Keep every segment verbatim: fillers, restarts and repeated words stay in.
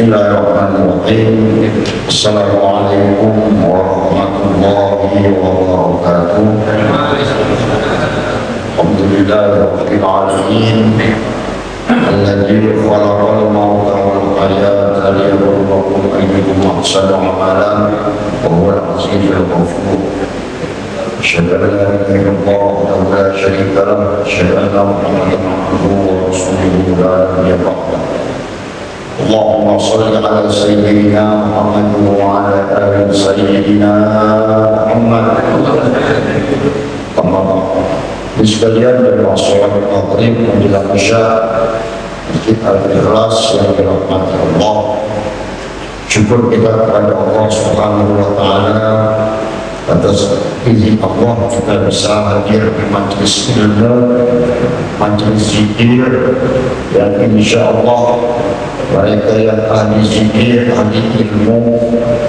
Bismillahirrahmanirrahim. Assalamualaikum warahmatullahi wabarakatuh. Alhamdulillahirabbil alamin. Alladzi khalaqal mauta wal hayata liyabluwakum ayyukum ahsanu amalan wa huwal azizul ghafur. Asyhadu an la ilaha illallah wahdahu la syarika lahu wa asyhadu anna Muhammadan abduhu wa rasuluhu la nabiyya ba'dahu. Allahumma shalli ala sayyidina Muhammad wa ala ali sayyidina Muhammad. Di sekalian dari masyarakat maghrib menjelang isya, kita al-ikhlas yang dirahmati Allah. Syukur kita kepada Allah Subhanahu wa taala atas izin Allah kita bisa hadir di majlis ilmu, majlis zikir, dan insya Allah mereka yang ahli zikir, ahli ilmu,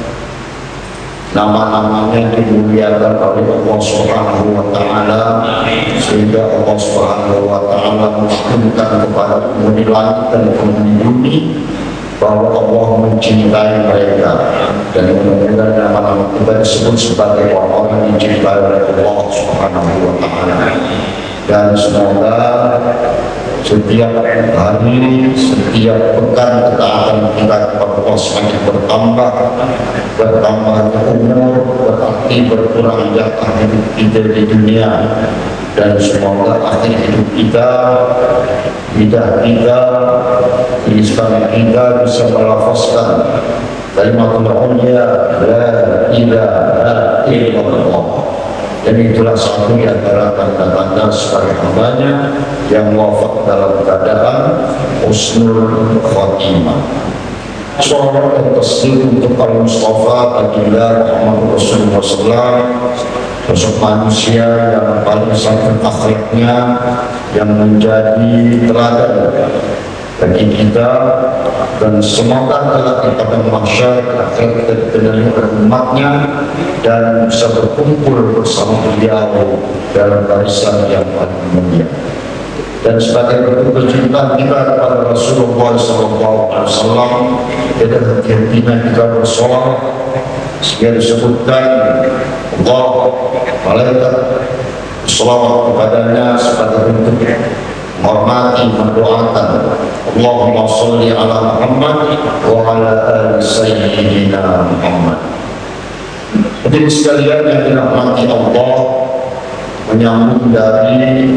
nama-namanya dimuliakan oleh Allah Subhanahu wa taala, sehingga Allah Subhanahu wa taala memaklumkan kepada penghuni langit dan penghuni bumi bahwa Allah mencintai mereka, dan mudah-mudahan nama-nama kita disebut sebagai orang-orang yang dicintai oleh Allah Subhanahu wa taala. Dan semoga setiap hari, setiap pekan ketaatan kita kepada Allah semakin bertambah, bertambahnya umur, berarti berkurang jatah hidup kita di dunia, dan semoga akhir hidup kita, lidah kita, lisan kita bisa melafazkan kalimatul ulya la ilaha illallah. Dan itulah satu di antara tanda-tanda sebagai hambanya yang wafat dalam keadaan husnul khotimah. Salawat dan taslim untuk al-Mustafa Baginda Muhammad Rasulullah sallallahu alaihi wasallam, sosok manusia yang paling santun akhlaknya, yang menjadi teladan bagi kita, dan semoga adalah pada mahsyar akhir kita dikenali oleh umatnya dan bisa berkumpul bersama beliau dalam barisan yang paling mulia. Dan sebagai bentuk kecintaan kita kepada Rasulullah sallallahu alaihi wasallam, kita hati-hatinya kita bersolawat, sehingga disebutkan Allah malaikat bersolawat kepadanya sebagai bentuk menghormati, mendoakan. Allahumma sholli ala Muhammad wa ala ali sayyidina Muhammad. Hadirin sekalian yang dirahmati Allah, menyambung dari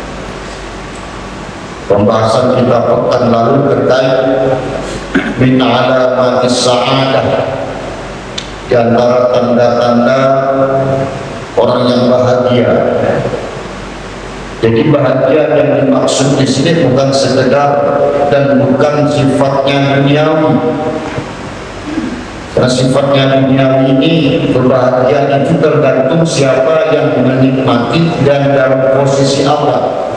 pembahasan kita pekan lalu terkait min alamatis sa'adah, di antara tanda-tanda orang yang bahagia. Jadi bahagia yang dimaksud di sini bukan sekedar dan bukan sifatnya duniawi. Karena sifatnya duniawi ini, kebahagiaan itu tergantung siapa yang menikmati dan dalam posisi apa.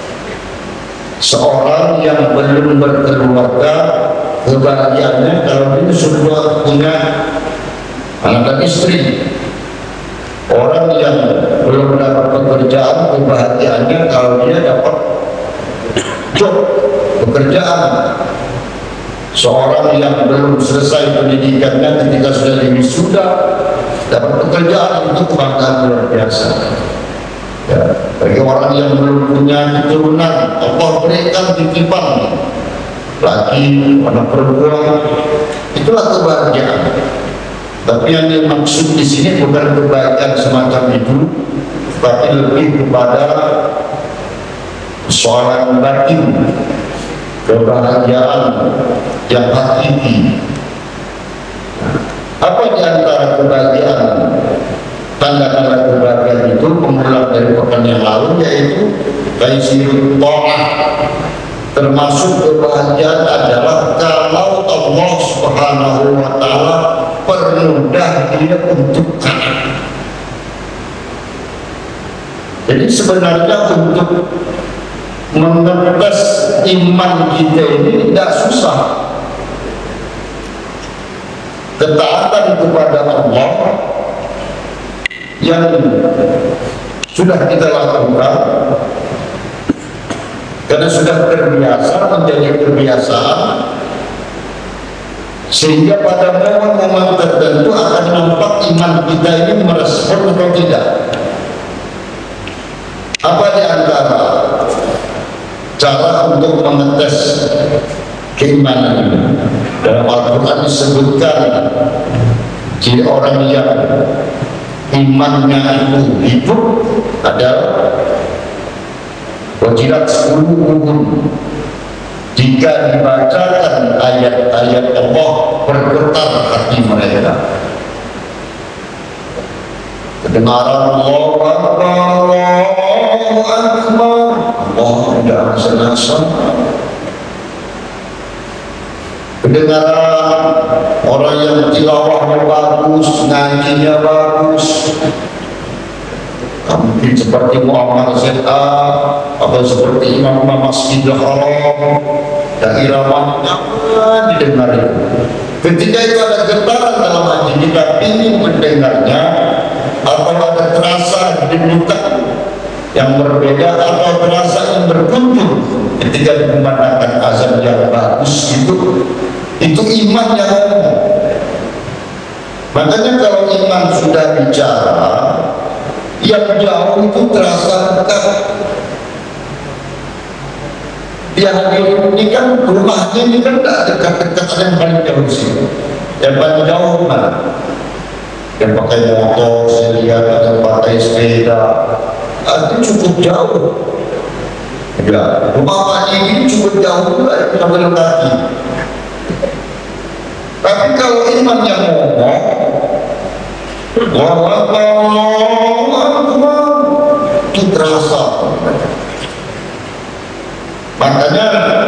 Seorang yang belum berkeluarga, kebahagiaannya kalau dia sudah punya anak dan istri. Orang yang belum dapat pekerjaan, kebahagiaannya kalau dia dapat job, pekerjaan. Seorang yang belum selesai pendidikannya, ketika sudah wisuda dapat pekerjaan, itu kebanggaan luar biasa. Ya, bagi orang yang belum punya keturunan, Allah berikan titipan laki, anak perempuan, itulah kebahagiaan. Tapi yang dimaksud di sini bukan kebahagiaan semacam itu, tapi lebih kepada persoalan batin, kebahagiaan yang hakiki. Apa di antara kebahagiaan, tanda-tanda kebahagiaan itu pengulang dari pekan yang lalu, yaitu taisirut ta'ah. Termasuk kebahagiaan adalah kalau Allah Subhanahu wa taala permudah dia untuk taat. Jadi sebenarnya untuk mengetes iman kita ini tidak susah. Ketaatan kepada Allah yang sudah kita lakukan karena sudah terbiasa, menjadi kebiasaan, sehingga pada momen-momen tertentu akan nampak iman kita ini merespon atau tidak. Apa di antara cara untuk mengetes keimanan ini? Dalam Al-Quran disebutkan ciri orang yang imannya itu hidup adalah wajilat sepuluh rukun. Jika dibacakan ayat-ayat Allah, bergetar hati mereka. Kedengaran Allahu Akbar, Allahu Akbar, Allah tidak rasa-rasa. Kedengaran orang yang tilawahnya bagus, ngajinya bagus, mungkin seperti Muhammad Z A atau seperti imam-imam Masjidil Haram, daerah mana didengar itu. Ketika itu ada getaran dalam hati kita ingin mendengarnya, atau ada terasa denyutan yang berbeda, atau terasa yang berkunjung ketika dikumandangkan azan yang bagus itu, itu iman yang ngomong. Makanya kalau iman sudah bicara, yang jauh itu terasa dekat. Dia hadir ini kan rumahnya ini kan tidak dekat-dekat, ada yang paling jauh sih. Yang paling jauh mana? Yang pakai motor, saya lihat ada pakai sepeda, itu cukup jauh. Ya, rumah Pak ini cukup jauh juga, kita belum kaki. Tapi kalau iman yang ngomong, Allahu Akbar, Allahu Akbar, itu terasa. Makanya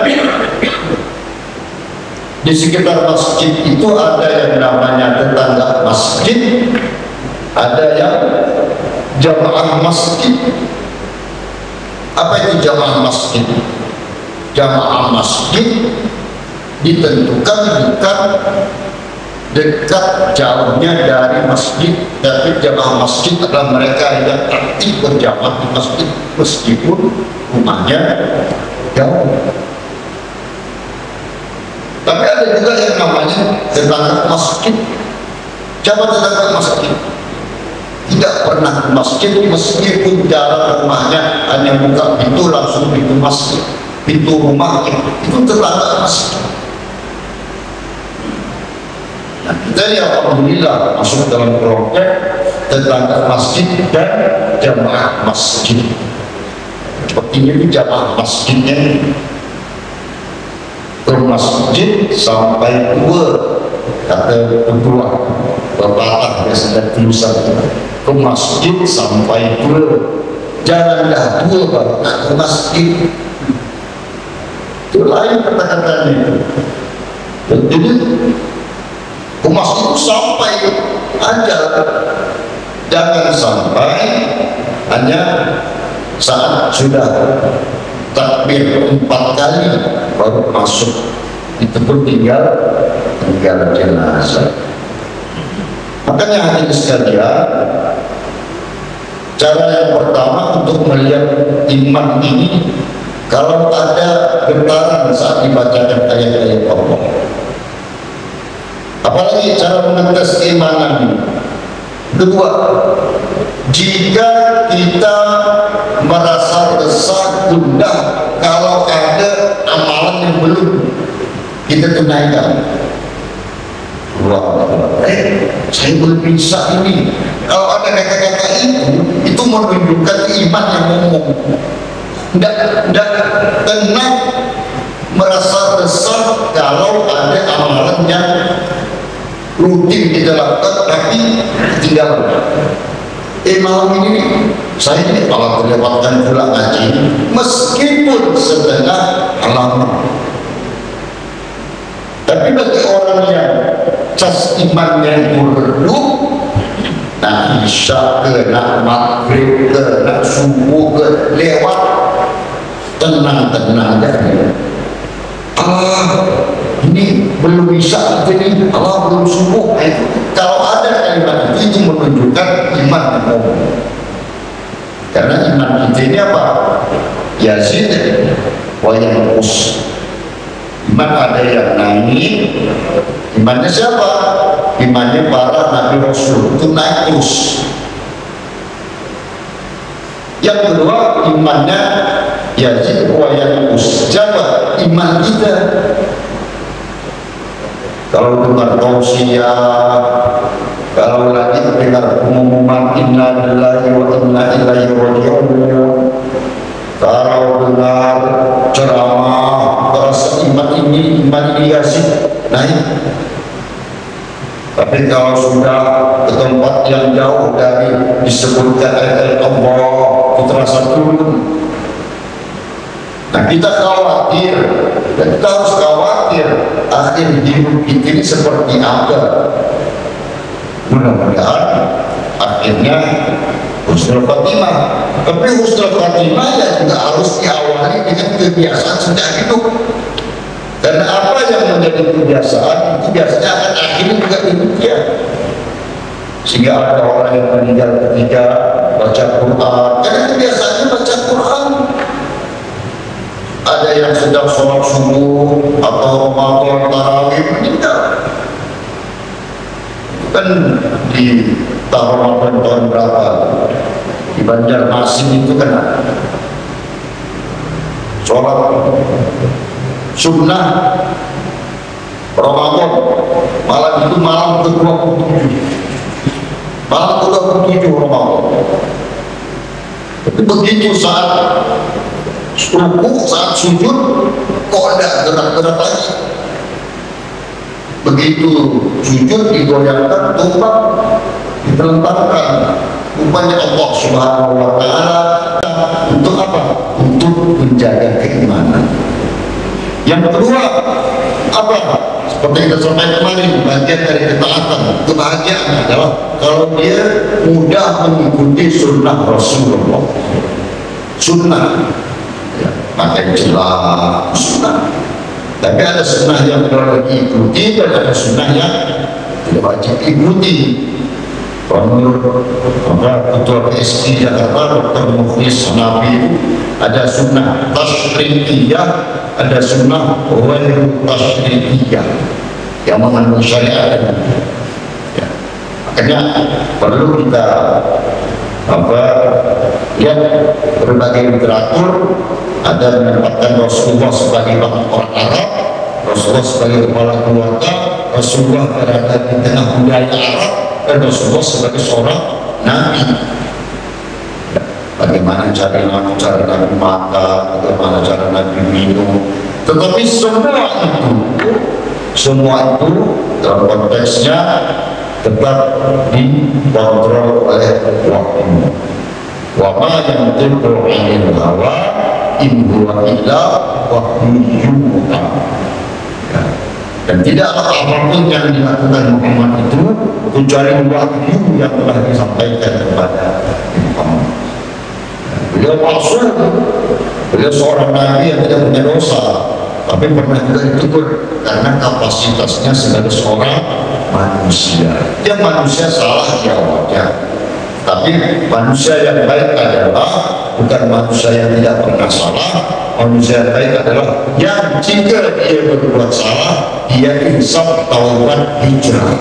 di sekitar masjid itu ada yang namanya tetangga masjid, ada yang jamaah masjid. Apa itu jamaah masjid? Jamaah masjid ditentukan bukan dekat jauhnya dari masjid, tapi jamaah masjid adalah mereka yang aktif berjamaah di masjid meskipun rumahnya jauh. Tapi ada juga yang namanya tetangga masjid. Siapa tetangga masjid? Tidak pernah ke masjid meskipun jarak rumahnya hanya buka pintu langsung pintu masjid, pintu rumahnya itu tetangga masjid. Nah, kita ya alhamdulillah masuk dalam kelompok tetangga masjid dan jamaah masjid. Sepertinya ini jamaah masjidnya ke masjid sampai tua, kata kedua pepatah biasanya tulisan ke masjid sampai tua, jangan dah tua baru ke masjid. Itu lain kata-katanya itu. Jadi ke masjid sampai aja, jangan sampai hanya saat sudah takbir empat kali baru masuk, itu pun tinggal tinggal jenazah. Makanya hadirin sekalian, cara yang pertama untuk melihat iman ini, kalau ada getaran saat dibacakan ayat-ayat Allah. Apalagi cara mengetes keimanan ini. Kedua, jika kita merasa resah, gundah kalau ada amalan yang belum kita tunaikan. Wah, eh, saya belum bisa ini. Kalau ada kata-kata itu, itu menunjukkan iman yang ngomong. Tidak, tidak tenang merasa resah kalau ada amalan yang rutin kita lakukan tapi ketinggalan. Eh malam ini saya ini kalau terlewatkan pulang ngaji meskipun setengah halaman, tapi bagi orang yang cas imannya itu redup, nah isya ke, nak maghrib ke, nak subuh ke, lewat tenang-tenang aja. Ah, ini belum bisa jadi, Allah belum subuh. Itu kalau ada kalimat itu, itu menunjukkan iman yang ngomong. Karena iman kita ini apa? Yazid wa yanqus. Iman ada yang naik, Imannya siapa? Imannya para nabi rasul, itu naik terus. Yang kedua, imannya yazid wa yanqus. Siapa? Iman kita. Kalau dengar tausiah, kalau lagi dengar pengumuman inna lillahi wa inna ilaihi raji'un, kalau dengar ceramah, terasa iman ini, iman ini Yazid naik. Tapi kalau sudah ke tempat yang jauh dari disebutkan ayat Allah, itu terasa turun. Nah, kita khawatir, dan kita harus khawatir akhir hidup kita ini seperti apa. Mudah-mudahan akhirnya husnul khatimah. Tapi husnul khatimah ya juga harus diawali dengan kebiasaan sejak hidup. Dan apa yang menjadi kebiasaan itu biasanya akan akhirnya juga demikian. Sehingga ada orang yang meninggal ketika baca Quran, karena kebiasaannya baca Quran. Ada yang sedang sholat subuh atau Ramadan tarawih meninggal. Kan di tahun tahun berapa di Banjarmasin itu kan sholat sunnah Ramadan malam itu malam ke dua puluh tujuh malam ke dua puluh tujuh Ramadan. Tapi begitu saat rukuk, saat sujud kok ada gerak-gerak lagi. Begitu sujud digoyangkan, tumpah, ditelentangkan. Rupanya Allah Subhanahu wa Ta'ala untuk apa? Untuk menjaga keimanan. Yang kedua, apa? Seperti kita sampaikan kemarin, bagian dari ketaatan, kebahagiaan adalah kalau dia mudah mengikuti sunnah Rasulullah. Sunnah, ya, pakai celah, sunnah. Tapi ada sunnah yang perlu diikuti dan ada sunnah yang tidak wajib diikuti. Menurut Ketua P S I Jakarta Doktor Mukhlis Nabi, ada sunnah tasyrikiyah, ada sunnah ghairu tasyrikiyah yang mengandung syariat. Ya. Makanya perlu kita apa lihat berbagai literatur. Ada menempatkan Rasulullah sebagai orang Arab, Rasulullah sebagai kepala keluarga, Rasulullah berada di tengah budaya Arab, dan Rasulullah sebagai seorang Nabi. Bagaimana cara Nabi, cara Nabi makan, bagaimana cara Nabi minum. Tetapi semua itu, semua itu dalam konteksnya tetap dikontrol oleh wahyu. Wa ma yantiqu 'anil hawa in huwa illa wahyun yuha. Dan tidaklah apapun yang dilakukan Muhammad itu kecuali wahyu yang telah disampaikan kepada Muhammad. Beliau maksud, beliau seorang nabi yang tidak punya dosa, tapi pernah juga ditegur karena kapasitasnya sebagai seorang manusia. Dia manusia salah ya wajar. Tapi manusia yang baik adalah bukan manusia yang tidak pernah salah. Manusia yang baik adalah yang jika dia berbuat salah, dia insaf, taubat, hijrah.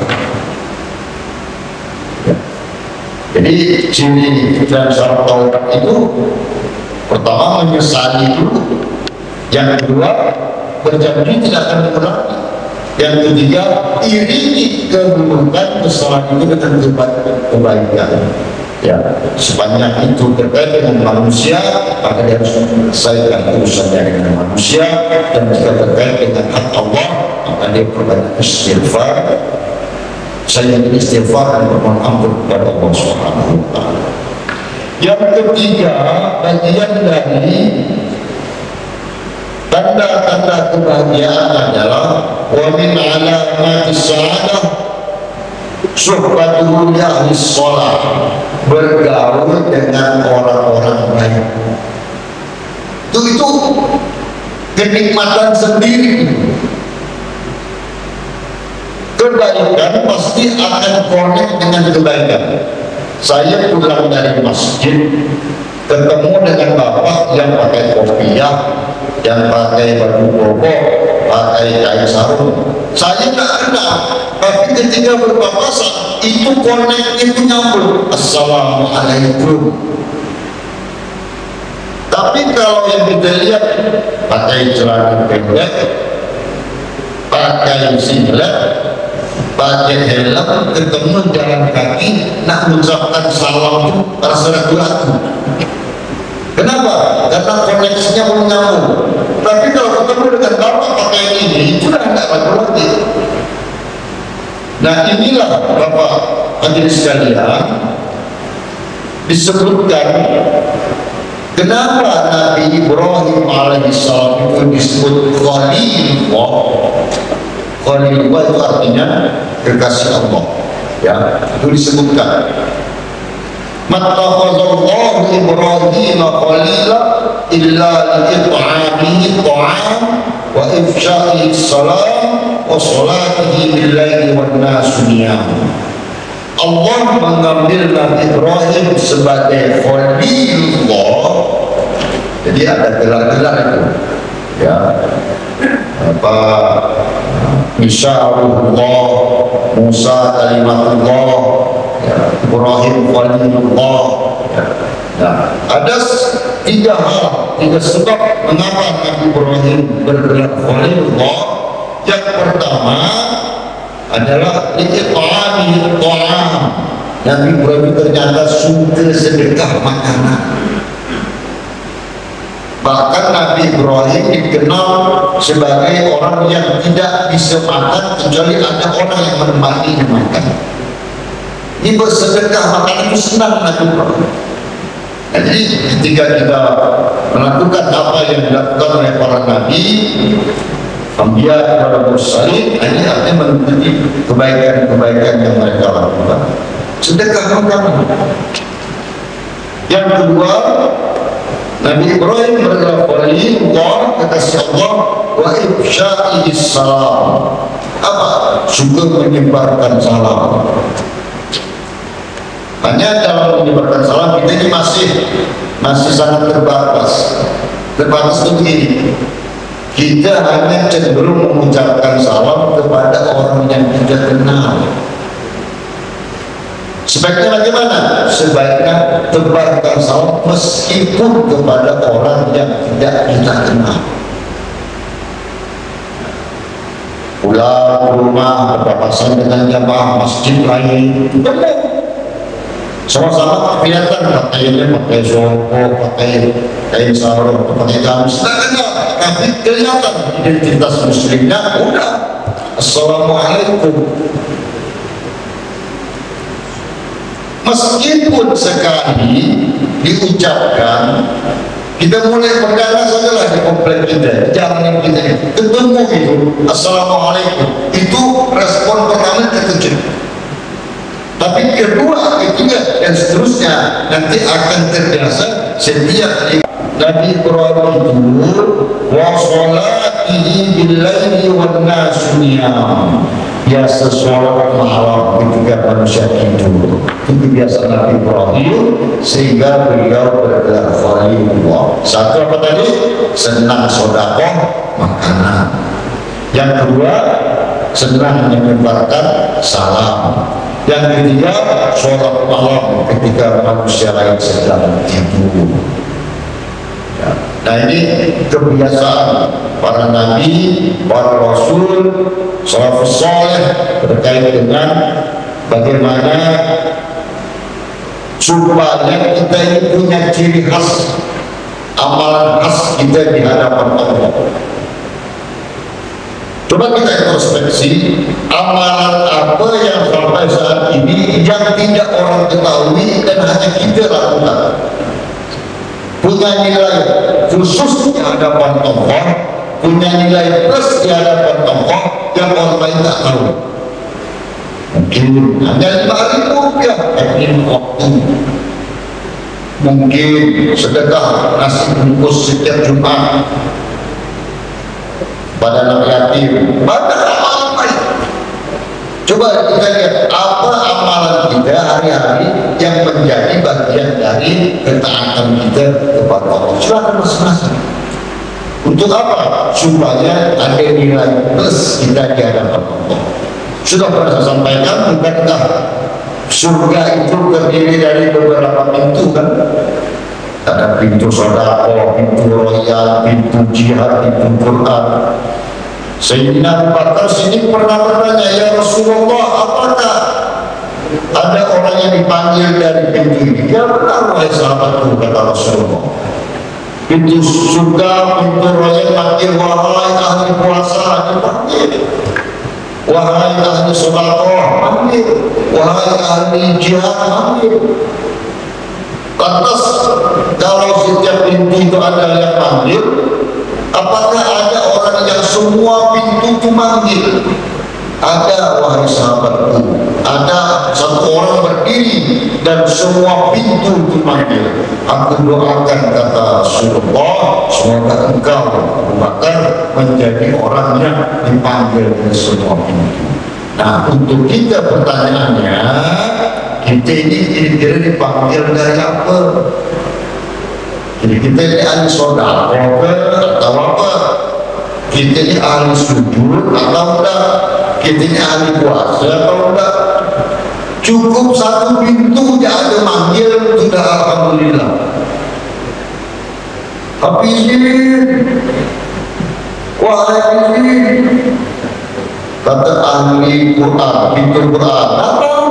Ya. Jadi ciri dan syarat taubat itu pertama menyesali dulu, yang kedua berjanji tidak akan mengulangi, yang ketiga iringi keburukan kesalahan itu dengan kebaikan. Ya, sepanjang itu terkait dengan manusia, maka dia harus menyelesaikan urusannya dengan manusia, dan jika terkait dengan hak Allah, maka dia perbanyak istighfar. Saya istighfar dan bermohon ampun kepada Allah Subhanahu wa Ta'ala. Yang ketiga, bagian dari tanda-tanda kebahagiaan adalah wa min alamatis sa'adah suhbatuhu li ahli shalah, bergaul dengan orang-orang baik. Itu itu kenikmatan sendiri. Kebaikan pasti akan connect dengan kebaikan. Saya pulang dari masjid, ketemu dengan bapak yang pakai kopiah, yang pakai baju koko, pakai kain sarung. Saya nggak kenal, tapi ketika berpapasan itu connect, itu nyambung, assalamualaikum. Tapi kalau yang kita lihat pakai celana pendek, pakai singlet, pakai helm, ketemu jalan kaki, nak mengucapkan salam itu rasa ragu-ragu. Kenapa? Karena koneksinya belum nyambung. Tapi kalau ketemu dengan bapak pakai ini, itu dah tidak ragu lagi. Nah inilah Bapak hadirin sekalian, disebutkan kenapa Nabi Ibrahim alaihissalam itu disebut Khalilullah. Khalilullah itu artinya kekasih Allah. Ya, itu disebutkan. Mattakhadallahu Ibrahim khalila illa li'it'amihi ta'am wa ifsha'ihi salam wa salatihi bil-laili wan nasu niyam. Allah mengambil Nabi Ibrahim sebagai Khalilullah. Jadi ada gelar-gelar itu, ya, apa Isya'ullah, Musa kalimatullah, ya, Ibrahim Khalilullah, ya. Nah, ada tiga hal, tiga sebab mengapa Nabi Ibrahim bergelar Khalilullah. Yang pertama adalah li'it'amihi ta'am. Nabi Ibrahim ternyata suka sedekah makanan. Bahkan Nabi Ibrahim dikenal sebagai orang yang tidak bisa makan kecuali ada orang yang menemani makan. Ini bersedekah makan itu senang Nabi Ibrahim. Nah, jadi ketika kita melakukan apa yang dilakukan oleh para nabi, Anbiya kepada Mursalin, ini artinya mengikuti kebaikan-kebaikan yang mereka lakukan. Sedekah makanan. Yang kedua, Nabi Ibrahim bergelar Khalilullah, kekasih Allah, wa ifsha'ihi salam. Apa? Suka menyebarkan salam. Hanya dalam menyebarkan salam kita ini masih masih sangat terbatas. Terbatas itu begini. Kita hanya cenderung mengucapkan salam kepada orang yang tidak kenal. Sebaiknya bagaimana? Sebaiknya tebarkan salam meskipun kepada orang yang tidak kita kenal. Pulang rumah berpapasan dengan jamaah masjid lain, sama-sama kelihatan pakaiannya pakai soko, pakai kain sarung, pakai gamis, tidak kenal, tapi kelihatan identitas muslimnya. Udah, assalamualaikum. Meskipun sekali diucapkan, kita mulai perdana sajalah di komplek kita, jangan kita ketemu itu assalamualaikum, itu respon pertama terkejut. Tapi kedua, ketiga, dan seterusnya nanti akan terbiasa setiap Nabi Ibrahim itu wa sholatihi bil-laili wan nasu niyam. Biasa sholat malam ketika manusia tidur. Itu biasa Nabi Ibrahim, sehingga beliau bergelar Khalilullah. Satu apa tadi? Senang sedekah makanan. Yang kedua, senang menyebarkan salam. Yang ketiga, sholat malam ketika manusia lain sedang tidur. Ya. Nah, ini kebiasaan para nabi, para rasul, salafus saleh terkait dengan bagaimana supaya kita ini punya ciri khas, amalan khas kita di hadapan Allah. Coba kita introspeksi, amalan apa yang sampai saat ini yang tidak orang ketahui dan hanya kita lakukan, punya nilai khusus di hadapan Allah, punya nilai plus di hadapan Allah yang orang lain tak tahu. Mungkin hanya lima ribu rupiah tapi waktu, mungkin sedekah nasi bungkus setiap Jumat pada anak yatim, pada amalan baik. Coba kita lihat apa amalan kita hari-hari yang menjadi bagian dari ketaatan kita kepada Allah. Silakan masing-masing. Untuk apa? Supaya ada nilai plus kita di hadapan Allah. Sudah pernah saya sampaikan, bukankah surga itu terdiri dari beberapa pintu kan? Ada pintu sedekah, pintu royal, pintu jihad, pintu Quran. Sayyidina Abu Bakar sini pernah bertanya, ya Rasulullah, apakah ada orang yang dipanggil dari pintu ini? Ya benar, wahai sahabatku, kata Rasulullah. Pintu surga, pintu royal panggil, wahai ahli puasa, dipanggil. Wahai ahli sedekah, panggil. Wahai ahli jihad, panggil. Lantas kalau setiap pintu itu ada yang panggil, apakah ada orang yang semua pintu itu manggil? Ada, wahai sahabatku, ada satu orang berdiri dan semua pintu itu manggil. Aku doakan, kata Rasulullah, semoga engkau Abu Bakar menjadi orang yang dipanggil ke semua pintu. Nah, untuk kita pertanyaannya, kita ini kira-kira dipanggil dari apa? Jadi kita ini ahli sedekah atau apa? Kita ini ahli sujud atau enggak? Kita ini ahli puasa atau enggak? Cukup satu pintu dia ada manggil, sudah alhamdulillah. Hafizin, wahai hafizin, kata ahli Quran, pintu Quran, datang.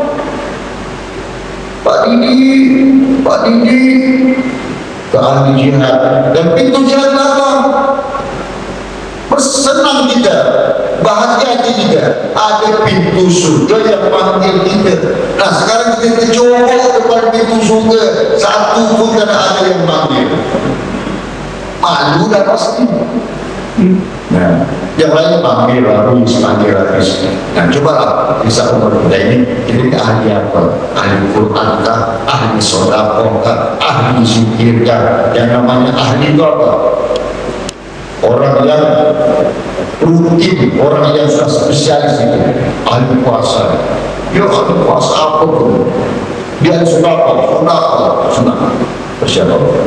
Pak Didi, Pak Didi, ke ahli jihad, dan pintu jihad datang. Bersenang kita, bahagia kita, ada pintu surga yang panggil kita. Nah sekarang kita coba depan pintu surga, satu pun tidak ada yang panggil. Malu dah pasti. Nah, yang lain panggil habis, panggil habis. Nah, cobalah bisa umur kita ini, kita ahli apa? Ahli Quran kah? Ahli sedekah kah? Ahli zikir kah? Yang namanya ahli itu apa? Orang yang rutin, orang yang sudah spesialis itu. Ahli puasa. Ya ahli puasa apa pun. Dia sudah apa? Sudah apa? Sudah. Persiapan.